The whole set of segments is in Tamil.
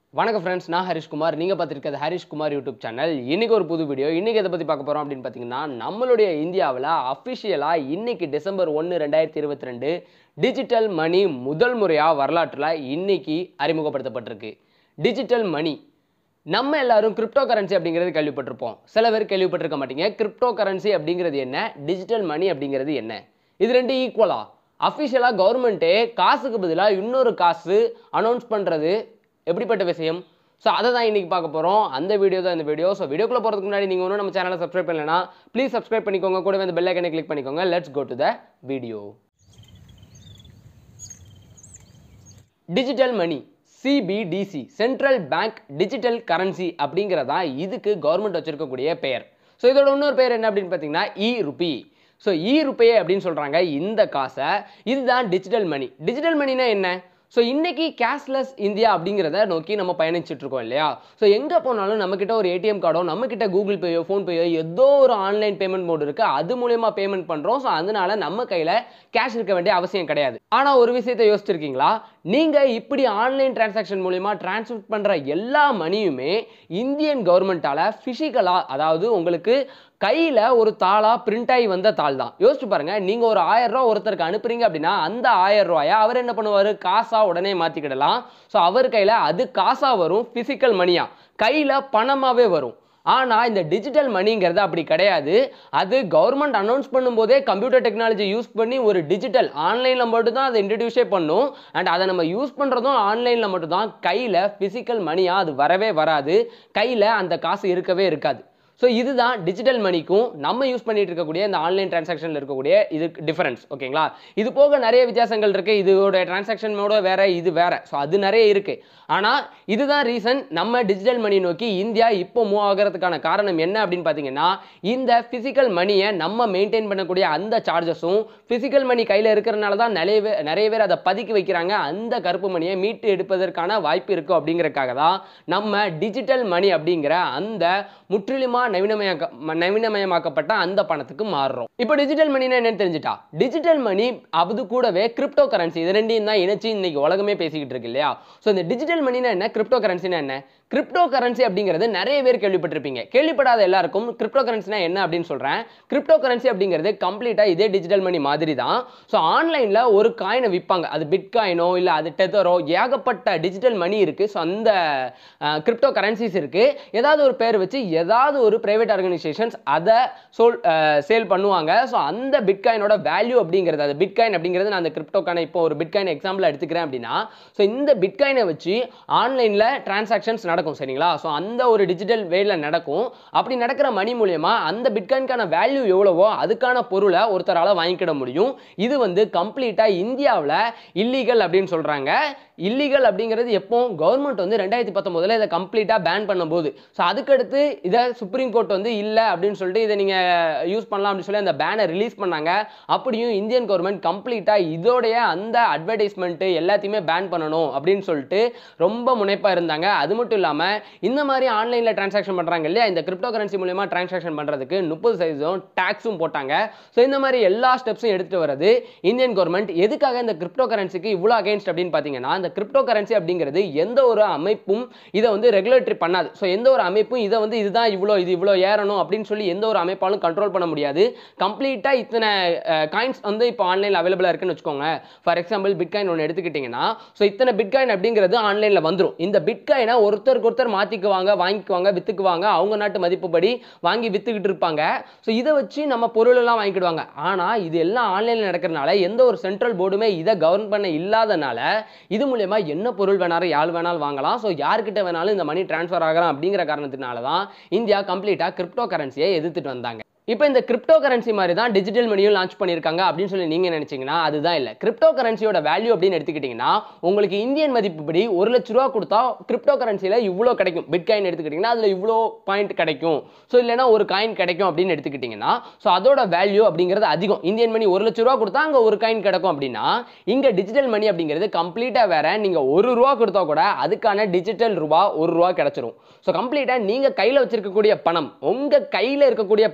வணக்கம் ஃப்ரெண்ட்ஸ், நான் ஹரிஷ் குமார். நீங்கள் பார்த்துருக்கிறது ஹரிஷ் குமார் யூடியூப் சேனல். இன்றைக்கி ஒரு புது வீடியோ. இன்றைக்கி எதை பற்றி பார்க்க போகிறோம் அப்படின்னு பார்த்தீங்கன்னா, நம்மளுடைய இந்தியாவில் அஃபிஷியலாக இன்றைக்கி டிசம்பர் 1, 2022 டிஜிட்டல் மணி முதல் முறையாக வரலாற்றில் இன்றைக்கி அறிமுகப்படுத்தப்பட்டிருக்கு. டிஜிட்டல் மணி நம்ம எல்லாரும் கிரிப்டோ கரன்சி அப்படிங்கிறது கேள்விப்பட்டிருப்போம். சில பேர் கேள்விப்பட்டிருக்க மாட்டீங்க. கிரிப்டோ கரன்சி அப்படிங்கிறது என்ன, டிஜிட்டல் மணி அப்படிங்கிறது என்ன, இது ரெண்டு ஈக்குவலா? அஃபிஷியலாக கவர்மெண்ட்டே காசுக்கு பதிலாக இன்னொரு காசு அனௌன்ஸ் பண்ணுறது எப்படிப்பட்ட விஷயம்? ஸோ அதை தான் இன்றைக்கி பார்க்க போகிறோம். அந்த வீடியோ தான் இந்த வீடியோ. ஸோ வீடியோக்குள்ளே போகிறதுக்கு முன்னாடி நீங்கள் ஒன்றும் நம்ம சேனலை சப்ஸ்கிரைப் பண்ணலைன்னா ப்ளீஸ் சப்ஸ்கிரைப் பண்ணிக்கோங்க. கூடவே அந்த பெல் ஐக்கனை கிளிக் பண்ணிக்கோங்க. Let's go to the video. Digital money, CBDC, central bank digital currency அப்படிங்கிறதா இதுக்கு கவர்மெண்ட் வச்சிருக்கக்கூடிய பெயர். ஸோ இதோட இன்னொரு பெயர் என்ன அப்படின்னு பார்த்தீங்கன்னா ருபி. ஸோ ருபியே அப்படின்னு சொல்கிறாங்க இந்த காசை. இதுதான் டிஜிட்டல் மணி. டிஜிட்டல் மணினா என்ன? ஸோ இன்றைக்கி கேஷ்லெஸ் இந்தியா அப்படிங்கிறத நோக்கி நம்ம பயணிச்சுட்ருக்கோம் இல்லையா? ஸோ எங்கே போனாலும் நம்மக்கிட்ட ஒரு ஏடிஎம் கார்டோ, நம்மக்கிட்ட கூகுள் பேயோ, ஃபோன்பேயோ ஏதோ ஒரு ஆன்லைன் பேமெண்ட் மோட் இருக்குது. அது மூலயமா பேமெண்ட் பண்ணுறோம். ஸோ அதனால நம்ம கையில் கேஷ் இருக்க வேண்டிய அவசியம் கிடையாது. ஆனால் ஒரு விஷயத்தை யோசிச்சிருக்கீங்களா? நீங்கள் இப்படி ஆன்லைன் டிரான்சாக்ஷன் மூலயமா டிரான்ஸ்ஃபர் பண்ணுற எல்லா மணியுமே இந்தியன் கவர்மெண்ட்டால் ஃபிசிக்கலாக, அதாவது உங்களுக்கு கையில் ஒரு தாளா பிரிண்ட் ஆகி வந்த தாள் தான். யோசிச்சு பாருங்க, நீங்க ஒரு 1000 ரூபா ஒருத்தருக்கு அனுப்புறீங்க அப்படின்னா அந்த 1000 ரூபாயை அவர் என்ன பண்ணுவார்? காசா உடனே மாத்திக்கிடலாம். ஸோ அவர் கையில் அது காசா வரும், பிசிக்கல் மணியா கையில் பணமாவே வரும். ஆனால் இந்த டிஜிட்டல் மணிங்கிறது அப்படி கிடையாது. அது கவர்மெண்ட் அனௌன்ஸ் பண்ணும்போதே கம்ப்யூட்டர் டெக்னாலஜி யூஸ் பண்ணி ஒரு டிஜிட்டல் ஆன்லைனில் மட்டும் தான் அதை இன்ட்ரடியூஸே பண்ணும். அண்ட் அதை நம்ம யூஸ் பண்ணுறதும் ஆன்லைனில் மட்டும் தான். கையில் பிசிக்கல் மணியாக அது வரவே வராது. கையில் அந்த காசு இருக்கவே இருக்காது. ஸோ இதுதான் டிஜிட்டல் மணிக்கும் நம்ம யூஸ் பண்ணிட்டு இருக்கக்கூடிய இந்த ஆன்லைன் டிரான்சாக்ஷனில் இருக்கக்கூடிய இது டிஃபரன்ஸ். ஓகேங்களா? இது போக நிறைய வித்தியாசங்கள் இருக்குது. இதோட டிரான்சாக்ஷன் மோட வேற, இது வேற. ஸோ அது நிறைய இருக்குது. ஆனால் இதுதான் ரீசன் நம்ம டிஜிட்டல் மணி நோக்கி இந்தியா இப்போ மூவ் ஆகிறதுக்கான காரணம் என்ன அப்படின்னு பார்த்தீங்கன்னா, இந்த ஃபிசிக்கல் மணியை நம்ம மெயின்டைன் பண்ணக்கூடிய அந்த சார்ஜஸும் ஃபிசிக்கல் மணி கையில் இருக்கிறனால தான் நிறைய பேர் அதை பதுக்கி வைக்கிறாங்க. அந்த கருப்பு மணியை மீட்டு எடுப்பதற்கான வாய்ப்பு இருக்கும். அப்படிங்கிறதுக்காக தான் நம்ம டிஜிட்டல் மணி அப்படிங்கிற அந்த முற்றிலுமா நவீனமயமாக்கப்பட்ட அந்த பணத்துக்கு மாறுறோம். இப்போ டிஜிட்டல் மணினா என்னன்னு தெரிஞ்சுட்டா, டிஜிட்டல் மணி அது கூடவே கிரிப்டோ கரன்சி, இது ரெண்டையும் தான் இணைச்சு இன்னைக்கு உலகமே பேசிக்கிட்டு இருக்கு இல்லையா? ஸோ இந்த டிஜிட்டல் மணினா என்ன, கிரிப்டோ கரன்சினா என்ன? கிரிப்டோ கரன்சி அப்படிங்கிறது நிறைய பேர் கேள்விப்பட்டிருப்பீங்க. கேள்விப்படாத எல்லாருக்கும் கிரிப்டோ கரன்சினா என்ன அப்படின்னு சொல்றேன். கிரிப்டோ கரன்சி அப்படிங்கிறது கம்ப்ளீட்டா இதே டிஜிட்டல் மணி மாதிரி தான். ஸோ ஆன்லைன்ல ஒரு காயினை விற்பாங்க. அது பிட்காயினோ இல்லை அது டெதரோ, ஏகப்பட்ட டிஜிட்டல் மணி இருக்கு. ஸோ அந்த கிரிப்டோ கரன்சிஸ் இருக்கு. ஏதாவது ஒரு பேர் வச்சு ஏதாவது ஒரு பிரைவேட் ஆர்கனைசேஷன்ஸ் அதை சேல் பண்ணுவாங்க. ஸோ அந்த பிட்காயினோட வேல்யூ அப்படிங்கிறது, அது பிட்காயின் அப்படிங்கிறது, நான் அந்த கிரிப்டோக்கான இப்போ ஒரு பிட்காயின் எக்ஸாம்பிள் எடுத்துக்கிறேன் அப்படின்னா, ஸோ இந்த பிட்காயினை வச்சு ஆன்லைனில் டிரான்சாக்ஷன்ஸ் நடக்கும். சரிங்களா? ஸோ அந்த ஒரு டிஜிட்டல் வேல நடக்கும். அப்படி நடக்கிற மணி மூலமா அந்த பிட்காயின்கான வேல்யூ எவ்வளவோ அதுக்கான பொருளை ஒருத்தரால் வாங்கிக்கிட முடியும். இது வந்து கம்ப்ளீட்டா இந்தியாவில் இல்லீகல் அப்படின்னு சொல்றாங்க. இல்லீகல் அப்படிங்கிறது எப்போ கவர்மெண்ட் வந்து 2019 இதை கம்ப்ளீட்டா பேன் பண்ணும்போது, ஸோ அதுக்கடுத்து இதை சுப்ரீம் கோர்ட் வந்து இல்லை அப்படின்னு சொல்லிட்டு இதை நீங்க யூஸ் பண்ணலாம் அப்படின்னு சொல்லி அந்த பேனை ரிலீஸ் பண்ணாங்க. அப்படியும் இந்தியன் கவர்மெண்ட் கம்ப்ளீட்டா இதோடைய அந்த அட்வர்டைஸ்மெண்ட் எல்லாத்தையுமே பேன் பண்ணணும் அப்படின்னு சொல்லிட்டு ரொம்ப முனைப்பா இருந்தாங்க. அது மட்டும் இல்லாம இந்த மாதிரி ஆன்லைன்ல டிரான்சாக்ஷன் பண்றாங்க இல்லையா, இந்த கிரிப்டோ கரன்சி மூலமா டிரான்சாக்ஷன் பண்றதுக்கு 30% டாக்ஸும் போட்டாங்க. ஸோ இந்த மாதிரி எல்லா ஸ்டெப்ஸும் எடுத்துட்டு வரது இந்தியன் கவர்மெண்ட். எதுக்காக இந்த கிரிப்டோ கரன்சிக்கு இவ்வளோ அகைன்ஸ்ட் அப்படின்னு பார்த்தீங்கன்னா, இந்த கிரிப்டோ கரன்சி அப்படிங்கிறது எந்த ஒரு அமைப்பும் இதை வந்து ரெகுலேட்டரி பண்ணாது. ஸோ எந்த ஒரு அமைப்பும் இதை வந்து இதுதான் இது இவ்வளோ ஏறணும் அப்படின்னு சொல்லி எந்த ஒரு அமைப்பாலும் கண்ட்ரோல் பண்ண முடியாது. கம்ப்ளீட்டா இத்தனை காயின்ஸ் வந்து இப்போ ஆன்லைனில் அவைலபிளாக இருக்குன்னு வச்சுக்கோங்க. ஃபார் எக்ஸாம்பிள் பிட்காயின் ஒன்று எடுத்துக்கிட்டிங்கன்னா, ஸோ இத்தனை பிட்காயின் அப்படிங்கிறது ஆன்லைனில் வந்துடும். இந்த பிட்காயினை ஒருத்தருக்கு ஒருத்தர் மாற்றிக்குவாங்க, வாங்கிக்குவாங்க, விற்றுக்குவாங்க. அவங்க நாட்டு மதிப்புப்படி வாங்கி விற்றுக்கிட்டு இருப்பாங்க. ஸோ இதை வச்சு நம்ம பொருளெல்லாம் வாங்கிடுவாங்க. ஆனால் இது எல்லாம் ஆன்லைனில் நடக்கிறதுனால எந்த ஒரு சென்ட்ரல் போர்டுமே இதை கவர்ன் பண்ண இல்லாதனால இது மூலமா என்ன பொருள் வேணாலும் யார் வேணாலும் வாங்கலாம். ஸோ யார்கிட்ட வேணாலும் இந்த மணி டிரான்ஸ்ஃபர் ஆகலாம். அப்படிங்கிற காரணத்தினால தான் இந்தியா கம்ப்ளீட்டாக கிரிப்டோ கரன்சியை எதிர்த்துட்டு வந்தாங்க. இப்போ இந்த கிரிப்டோ கரன்சி மாதிரி தான் டிஜிட்டல் மணியும் லான்ச் பண்ணியிருக்காங்க அப்படின்னு சொல்லி நீங்கள் நினைச்சீங்கன்னா அதுதான் இல்லை. கிரிப்டோ கரன்சியோட வேல்யூ அப்படின்னு எடுத்துக்கிட்டிங்கன்னா, உங்களுக்கு இந்தியன் மதிப்புப்படி 1 லட்ச ரூபா கொடுத்தா கிரிப்டோ கரன்சியில் இவ்வளோ கிடைக்கும். பிட்காயின் எடுத்துக்கிட்டிங்கன்னா அதில் இவ்வளோ பாயிண்ட் கிடைக்கும். ஸோ இல்லைனா ஒரு காயின் கிடைக்கும் அப்படின்னு எடுத்துக்கிட்டிங்கன்னா, ஸோ அதோட வேல்யூ அப்படிங்கிறது அதிகம். இந்தியன் மணி 1 லட்ச ரூபா கொடுத்தா அங்கே ஒரு காயின் கிடைக்கும் அப்படின்னா, இங்கே டிஜிட்டல் மணி அப்படிங்கிறது கம்ப்ளீட்டாக வேற. நீங்கள் 1 ரூபா கொடுத்தா கூட அதுக்கான டிஜிட்டல் ரூபா 1 ரூபா கிடைச்சிரும். ஸோ கம்ப்ளீட்டாக நீங்கள் கையில் வச்சிருக்கக்கூடிய பணம், உங்கள் கையில் இருக்கக்கூடிய பணத்துக்கு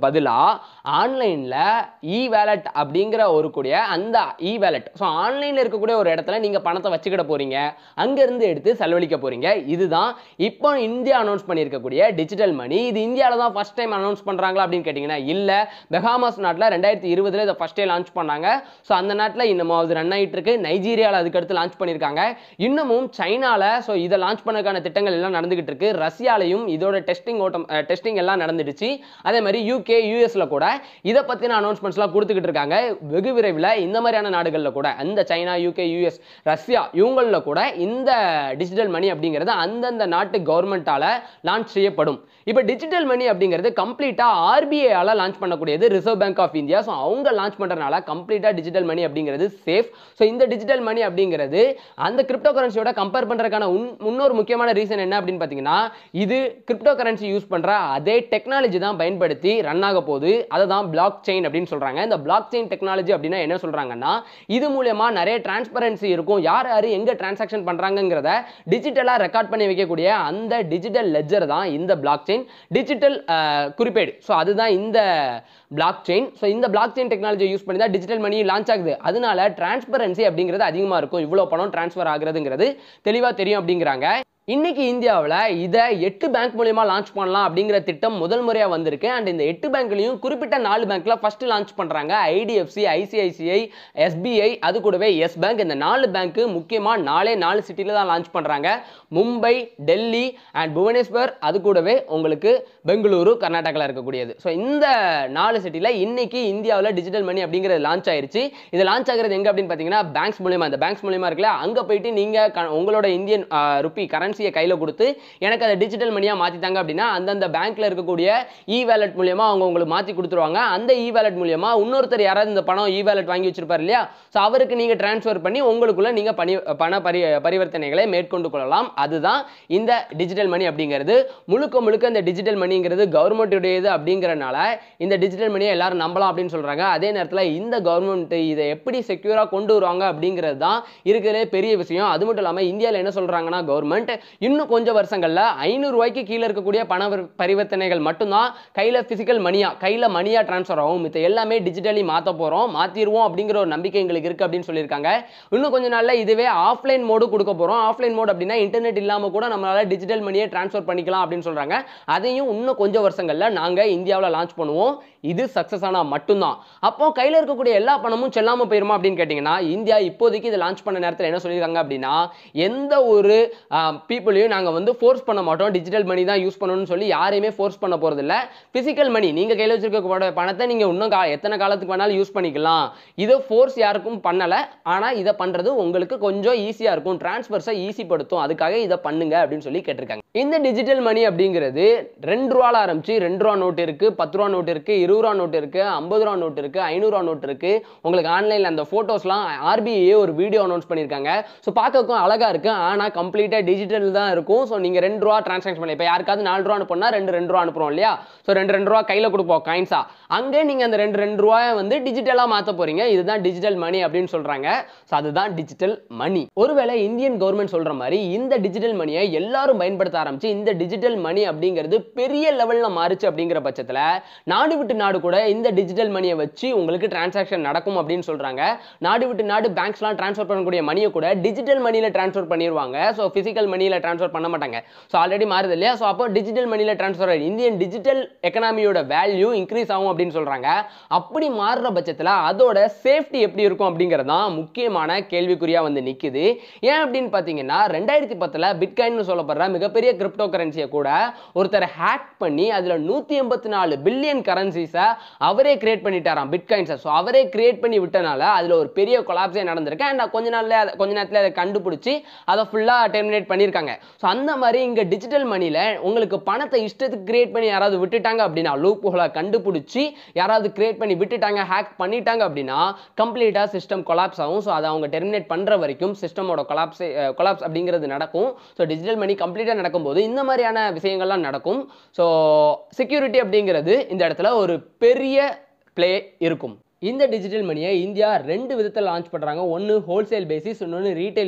பதிலாக ஆன்லைனில் இ வேலட் அப்படிங்கிற ஒரு கூடிய அந்த இ வேலட், ஸோ ஆன்லைனில் இருக்கக்கூடிய ஒரு இடத்துல நீங்கள் பணத்தை வச்சுக்கிட போகிறீங்க, அங்கேருந்து எடுத்து செலவழிக்க போகிறீங்க. இதுதான் இப்போ இந்தியா அனௌன்ஸ் பண்ணியிருக்கக்கூடிய டிஜிட்டல் மணி. இது இந்தியாவில் தான் ஃபர்ஸ்ட் டைம் அனௌன்ஸ் பண்ணுறாங்களா அப்படின்னு கேட்டிங்கன்னா இல்லை. பெஹாமாஸ் நாட்டில் 2020 இதை ஃபர்ஸ்ட் டே லான்ச் பண்ணாங்க. ஸோ அந்த நாட்டில் இன்னமும் அது ரன் ஆகிட்டு இருக்கு. நைஜீரியாவில் அதுக்கடுத்து லான்ச் பண்ணியிருக்காங்க. இன்னமும் சைனாவில் ஸோ இதை லான்ச் பண்ணக்கான திட்டங்கள் எல்லாம் நடந்துகிட்டு இருக்கு. ரஷ்யாலையும் இதோட டெஸ்டிங் எல்லாம் நடந்துடுச்சு. அதே மாதிரி யூகே யூஎஸ்ல கூட இதை பற்றின அனௌன்ஸ்மெண்ட்ஸ்லாம் கொடுத்துக்கிட்டு இருக்காங்க. வெகு விரைவில் இந்த மாதிரியான நாடுகளில் கூட, அந்த சைனா, யூகே, யூஎஸ், ரஷ்யா இவங்களில் கூட இந்த டிஜிட்டல் மணி அப்படிங்கிறது அந்தந்த நாட்டு கவர்மெண்டால லான்ச் செய்யப்படும். இப்போ டிஜிட்டல் மணி அப்படிங்கிறது கம்ப்ளீட்டா ஆர்பிஐயால லான்ச் பண்ணக்கூடியது, Reserve Bank of India. So அவங்க லான்ச் பண்றதுனால கம்ப்ளீட்டா டிஜிட்டல் மணி அப்படிங்கிறது சேஃப். ஸோ இந்த டிஜிட்டல் மணி அப்படிங்கிறது அந்த கிரிப்டோ கரன்சியோட கம்பேர் பண்றதுக்கான இன்னொரு முக்கியமான ரீசன் என்ன அப்படின்னு பார்த்தீங்கன்னா, இது கிரிப்டோ கரன்சி யூஸ் பண்ற அதே டெக்னாலஜி தான் பயன்படுத்தி ரன் ஆக போகுது. அதை தான் பிளாக் செயின் அப்படின்னு சொல்றாங்க. இந்த பிளாக் செயின் டெக்னாலஜி அப்படின்னா என்ன சொல்றாங்கன்னா, இது மூலமா நிறைய டிரான்ஸ்பரன்சி இருக்கும். யார் யார் எங்க டிரான்சாக்ஷன் பண்றாங்கிறத டிஜிட்டலா ரெக்கார்ட் பண்ணி வைக்கக்கூடிய அந்த டிஜிட்டல் லெட்ஜர் தான் இந்த பிளாக் செயின் டிஜிட்டல் குறிப்பேடு. ஸோ அதுதான் இந்த பிளாக் செயின். ஸோ இந்த பிளாக் செயின் டெக்னாலஜி யூஸ் பண்ணி தான் டிஜிட்டல் மணி லான்ச் ஆகுது. அதனால டிரான்ஸ்பரன்சி அப்படிங்கிறது அதிகமாக இருக்கும். இவ்வளோ பணம் டிரான்ஸ்ஃபர் ஆகுறதுங்கிறது தெளிவாக தெரியும் அப்படிங்கிறாங்க. இன்னைக்கு இந்தியாவில் இதை 8 பேங்க் மூலமா லான்ச் பண்ணலாம் அப்படிங்கிற திட்டம் முதல் முறையாக வந்திருக்கு. அண்ட் இந்த 8 பேங்க்லையும் குறிப்பிட்ட 4 பேங்க்ல ஃபர்ஸ்ட் லான்ச் பண்றாங்க. ஐடிஎஃப்சி, ஐசிஐசிஐ, எஸ்பிஐ, அது கூடவே எஸ் பேங்க். இந்த 4 பேங்க் முக்கியமாக 4 சிட்டில தான் லான்ச் பண்றாங்க. மும்பை, டெல்லி அண்ட் புவனேஸ்வர், அது கூடவே உங்களுக்கு பெங்களூரு, கர்நாடகாவில் இருக்கக்கூடியது. ஸோ இந்த 4 சிட்டில இன்னைக்கு இந்தியாவில் டிஜிட்டல் மணி அப்படிங்கிறது லான்ச் ஆயிருச்சு. இது லான்ச் ஆகிறது எங்க அப்படின்னு பார்த்தீங்கன்னா பேங்க்ஸ் மூலமா. இந்த பேங்க்ஸ் மூலமா இருக்குல்ல, அங்கே போயிட்டு நீங்க உங்களோட இந்தியன் ருப்பி கரன்சி கையில கொடுத்து எனக்கு அதை டிஜிட்டல் மணியா மாத்திட்டாங்க அப்படின்னா அந்தந்த பேங்க்ல இருக்கக்கூடிய இ வேலட் மூலமா அவங்க உங்களுக்கு மாத்தி கொடுத்துருவாங்க. அந்த இ வேலட் மூலமா இன்னொருத்தர் யாராவது இந்த பணம் இ வேலட் வாங்கி வச்சிருப்பாரு இல்லையா, ஸோ அவருக்கு நீங்க டிரான்ஸ்ஃபர் பண்ணி உங்களுக்குள்ள நீங்க பண பரிவர்த்தனைகளை மேற்கொண்டு கொள்ளலாம். அதுதான் இந்த டிஜிட்டல் மணி அப்படிங்கிறது. முழுக்க இந்த டிஜிட்டல் மணிங்கிறது கவர்மெண்ட்டுடையது அப்படிங்கறனால இந்த டிஜிட்டல் மணியை எல்லாரும் நம்பலாம் அப்படின்னு சொல்றாங்க. அதே நேரத்தில் இந்த கவர்மெண்ட் இதை எப்படி செக்யூரா கொண்டு வருவாங்க அப்படிங்கிறது தான் இருக்கிறதே பெரிய விஷயம். அது மட்டும் இல்லாமல் இந்தியாவில் என்ன சொல்றாங்கன்னா, கவர்மெண்ட் இன்னும் கொஞ்சம் வருஷங்கள்ல 500 ரூபாய்க்கு கீழே இருக்கக்கூடிய பண பரிவர்த்தனைகள் மட்டும்தான் கையில பிசிக்கல் மணியா, கையில மணியா டிரான்ஸ்ஃபர் ஆகும். மித்த எல்லாமே டிஜிட்டலி மாத்திருவோம் அப்படிங்கிற ஒரு நம்பிக்கை எங்களுக்கு இருக்கு அப்படின்னு சொல்லியிருக்காங்க. இன்னும் கொஞ்ச நாள்ல இதுவே ஆஃப்லைன் மோடு கொடுக்க போறோம். ஆஃப்லைன் மோட் அப்படின்னா இன்டர்நெட் இல்லாம கூட நம்மளால டிஜிட்டல் மணியை டிரான்ஸ்ஃபர் பண்ணிக்கலாம் அப்படின்னு சொல்றாங்க. அதையும் இன்னும் கொஞ்சம் வருஷங்கள்ல நாங்க இந்தியாவில் லான்ச் பண்ணுவோம். இது சக்சஸ் ஆனா மட்டும்தான். அப்போ கையில இருக்கக்கூடிய எல்லா பணமும் செல்லாம போயிருமா அப்படின்னு கேட்டீங்கன்னா, இந்தியா இப்போதைக்கு இதை லான்ச் பண்ண நேரத்தில் என்ன சொல்லியிருக்காங்க அப்படின்னா, எந்த ஒரு பீப்புளையும் நாங்கள் ஃபோர்ஸ் பண்ண மாட்டோம், டிஜிட்டல் மணி தான் யூஸ் பண்ணணும்னு சொல்லி யாரையுமே ஃபோர்ஸ் பண்ண போகிறது இல்லை. பிசிக்கல் மணி நீங்கள் கையில் வச்சிருக்க பணத்தை நீங்கள் இன்னும் எத்தனை காலத்துக்கு வேணாலும் யூஸ் பண்ணிக்கலாம். இதை ஃபோர்ஸ் யாருக்கும் பண்ணலை. ஆனால் இதை பண்ணுறது உங்களுக்கு கொஞ்சம் ஈஸியாக இருக்கும், டிரான்ஸ்ஃபர்ஸை ஈஸிப்படுத்தும். அதுக்காக இதை பண்ணுங்க அப்படின்னு சொல்லி கேட்டிருக்காங்க. இந்த டிஜிட்டல் மணி அப்படிங்கிறது 2 ரூபால ஆரம்பிச்சு 2 ரூபா நோட்டு இருக்கு, 10 ரூபா நோட்டு இருக்கு, 20 ரூபா நோட்டு இருக்கு, 50 ரூபா நோட்டு இருக்கு, 500 ரூபா நோட்டு இருக்கு. உங்களுக்கு ஆன்லைனில் அந்த ஃபோட்டோஸ்லாம் RBI ஒரு வீடியோ அனௌன்ஸ் பண்ணியிருக்காங்க. ஸோ பார்க்கறதுக்கும் அழகா இருக்கு. ஆனால் கம்ப்ளீட்டாக டிஜிட்டல் தான் இருக்கும். ஸோ நீங்க 2 ரூபா டிரான்சாக்ஷன் பண்ணி, இப்போ யாருக்காவது 4 ரூபா அனுப்புனா 2 ரூபா அனுப்புறோம் இல்லையா, ஸோ 2 ரூபா கையில் கொடுப்போம் காயின்ஸா. அங்கே நீங்க அந்த 2 ரூபாயை டிஜிட்டலா மாற்ற போறீங்க. இதுதான் டிஜிட்டல் மணி அப்படின்னு சொல்றாங்க. ஸோ அதுதான் டிஜிட்டல் மணி. ஒருவேளை இந்தியன் கவர்மெண்ட் சொல்ற மாதிரி இந்த டிஜிட்டல் மணியை எல்லாரும் பயன்படுத்த ஆரம்பிச்சு இந்த டிஜிட்டல் மணி அப்படிங்கிறது பெரிய லெவல்ல மாறுச்சு அப்படிங்கிற பட்சத்தில் நாடு விட்டு நாடு கூட இந்த டிஜிட்டல் மணியை வச்சு உங்களுக்கு டிரான்சாக்ஷன் நடக்கும் அப்படின்னு சொல்றாங்க. நாடு விட்டு நாடு பேங்க்ஸ்லாம் டிரான்ஸ்ஃபர் பண்ணக்கூடிய மணியை கூட டிஜிட்டல் மணியில டிரான்ஸ்ஃபர் பண்ணிடுவாங்க. ஸோ பிசிக்கல் மணியில டிரான்ஸ்ஃபர் பண்ண மாட்டாங்க. ஸோ ஆல்ரெடி மாறுது இல்லையா, ஸோ அப்போ டிஜிட்டல் மணியில டிரான்ஸ்ஃபர் ஆகும். இந்தியன் டிஜிட்டல் எக்கனாமியோட வேல்யூ இன்க்ரீஸ் ஆகும் அப்படின்னு சொல்றாங்க. அப்படி மாறுற பட்சத்தில் அதோட சேஃப்டி எப்படி இருக்கும் அப்படிங்கிறதான் முக்கியமான கேள்விக்குறியா நிக்குது. ஏன் அப்படின்னு பார்த்தீங்கன்னா 2010 பிட்காயின் சொல்லப்படுற மிகப்பெரிய கிரிப்டோ கரன்சியை கூட ஒருத்தர் ஹேக் பண்ணி அதுல 184 பில்லியன் கரன்சிஸை அவரே கிரியேட் பண்ணிட்டாராம், பிட்காயின்ஸை. ஸோ அவரே கிரியேட் பண்ணி விட்டனால அதுல ஒரு பெரிய கொலாப்ஸே நடந்திருக்கு. அண்ட் கொஞ்ச நேரத்தில் அதை கண்டுபிடிச்சி அதை ஃபுல்லா டெர்மினேட் பண்ணியிருக்காங்க. ஸோ அந்த மாதிரி இங்க டிஜிட்டல் மணியில உங்களுக்கு பணத்தை இஷ்டத்துக்கு கிரியேட் பண்ணி யாராவது விட்டுட்டாங்க அப்படின்னா, லூப் ஹோலை கண்டுபிடிச்சி யாராவது கிரியேட் பண்ணி விட்டுட்டாங்க, ஹேக் பண்ணிட்டாங்க அப்படின்னா கம்ப்ளீட்டா சிஸ்டம் கொலாப்ஸ் ஆகும். ஸோ அதை அவங்க டெர்மினேட் பண்ற வரைக்கும் சிஸ்டமோட கொலாப்ஸ் அப்படிங்கிறது நடக்கும். ஸோ டிஜிட்டல் மணி கம்ப்ளீட்டா நடக்கும்போது இந்த மாதிரியான விஷயங்கள்லாம் நடக்கும். ஸோ செக்யூரிட்டி அப்படிங்கிறது இந்த இடத்துல ஒரு பெரிய பிளே இருக்கும். இந்த டிஜிட்டல் மணியை இந்தியா 2 விதத்தில் லான்ச் பண்றாங்க. ஒன்று ஹோல்சேல் பேசிஸ், இன்னொன்று ரீட்டைல் பேசிஸ்.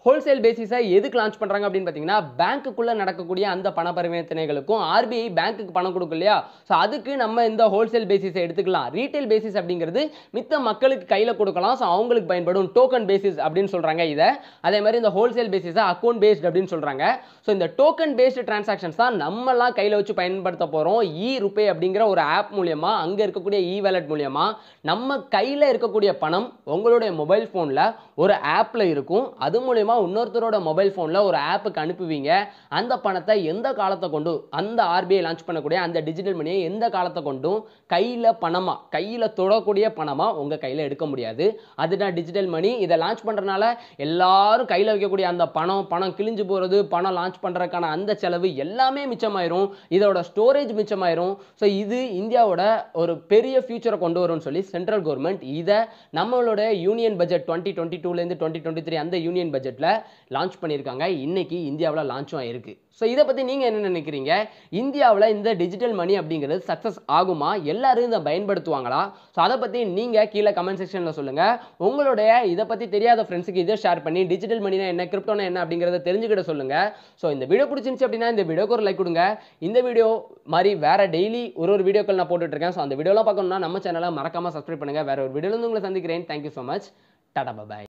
ஹோல்சேல் பேசிஸை எதுக்கு லான்ச் பண்ணுறாங்க அப்படின்னு பார்த்தீங்கன்னா பேங்க்குள்ளே நடக்கக்கூடிய அந்த பண பரிவர்த்தனைகளுக்கும் ஆர்பிஐ பேங்க்குக்கு பணம் கொடுக்கும் இல்லையா, ஸோ அதுக்கு நம்ம இந்த ஹோல்சேல் பேசிஸை எடுத்துக்கலாம். ரீட்டைல் பேசிஸ் அப்படிங்கிறது மித்த மக்களுக்கு கையில் கொடுக்கலாம், ஸோ அவங்களுக்கு பயன்படும் டோக்கன் பேசிஸ் அப்படின்னு சொல்கிறாங்க இதை. அதே மாதிரி இந்த ஹோல்சேல் பேசிஸை அக்கௌண்ட் பேஸ்ட் அப்படின்னு சொல்கிறாங்க. ஸோ இந்த டோக்கன் பேஸ்டு டிரான்சாக்ஷன்ஸ் தான் நம்மலாம் கையில் வச்சு பயன்படுத்த போகிறோம். ரூபே அப்படிங்கிற ஒரு ஆப் மூலியமா, அங்கே இருக்கக்கூடிய வாலெட் மூலியமா நம்ம கையில் இருக்கக்கூடிய பணம் உங்களுடைய மொபைல் ஃபோனில் ஒரு ஆப்பில் இருக்கும். அது மூலியமா இன்னொருத்தரோட மொபைல் ஃபோனில் ஒரு ஆப்புக்கு அனுப்புவீங்க. அந்த பணத்தை எந்த காலத்தை கொண்டும், அந்த ஆர்பிஐ லான்ச் பண்ணக்கூடிய அந்த டிஜிட்டல் மணியை எந்த காலத்தை கொண்டும் கையில் பணமாக, கையில் தொடக்கூடிய பணமாக உங்கள் கையில் எடுக்க முடியாது. அதுதான் டிஜிட்டல் மணி. இதை லான்ச் பண்ணுறதுனால எல்லாரும் கையில் வைக்கக்கூடிய அந்த பணம் கிழிஞ்சு போகிறது, பணம் லான்ச் பண்ணுறதுக்கான அந்த செலவு எல்லாமே மிச்சமாயிரும். இதோட ஸ்டோரேஜ் மிச்சமாயிரும். ஸோ இது இந்தியாவோட ஒரு பெரிய ஃபியூச்சரை கொண்டு வரும்னு சொல்லி சென்ட்ரல் கவர்மெண்ட் இதை நம்மளோட யூனியன் பட்ஜெட் 2022லேருந்து 2023 அந்த யூனியன் பட்ஜெட்டில் லான்ச் பண்ணியிருக்காங்க. இன்னைக்கு இந்தியாவில் லான்ச்சும் ஆயிருக்கு. ஸோ இதை பற்றி நீங்கள் என்ன நினைக்கிறீங்க? இந்தியாவில் இந்த டிஜிட்டல் மணி அப்படிங்கிறது சக்ஸஸ் ஆகுமா? எல்லாரும் இதை பயன்படுத்துவாங்களா? ஸோ அதை பற்றி நீங்கள் கீழே கமெண்ட் செக்ஷனில் சொல்லுங்கள். உங்களுடைய இதை பற்றி தெரியாத ஃப்ரெண்ட்ஸுக்கு இதை ஷேர் பண்ணி டிஜிட்டல் மணினா என்ன, கிரிப்டோனா என்ன அப்படிங்கிறத தெரிஞ்சுக்கிட்ட சொல்லுங்கள். ஸோ இந்த வீடியோ பிடிச்சிருந்துச்சு அப்படின்னா இந்த வீடியோக்கு ஒரு லைக் கொடுங்க. இந்த வீடியோ மாதிரி வேறு டெய்லி ஒரு வீடியோக்கள் நான் போட்டுட்ருக்கேன். ஸோ அந்த வீடியோலாம் பார்க்கணும்னா நம்ம சேனலை மறக்காமல் சப்ஸ்கிரைப் பண்ணுங்கள். வேறு ஒரு வீடியோவில் உங்களை சந்திக்கிறேன். Thank you so much. டாடா பாய்.